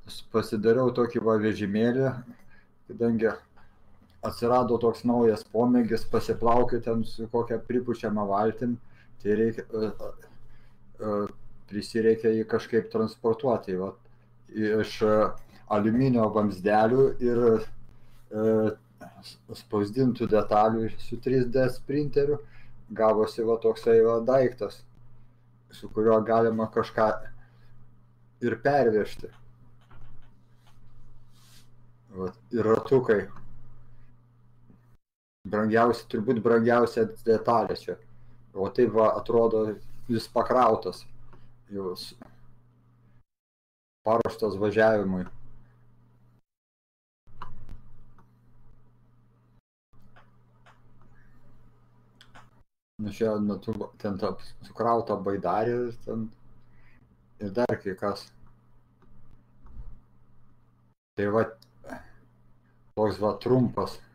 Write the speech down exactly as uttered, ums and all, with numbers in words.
pasidariau tokį va vežimėlį, kadangi atsirado toks naujas pomėgis pasiplaukioti ten su kokią pripučiamą valtim, tai reikia, prisireikia jį kažkaip transportuoti. Va, iš aliuminio vamzdelių ir spausdintų detalių su trys D printeriu gavosi va toksai va daiktas, su kuriuo galima kažką ir pervežti. Va, ir ratukai. Brangiausia, turbūt brangiausia detalė čia. O taip va atrodo vis pakrautas, jau paruoštas važiavimui. Nu čia nu, ten ta sukrauta baidarė ten, ir dar kai kas. Tai va toks va trumpas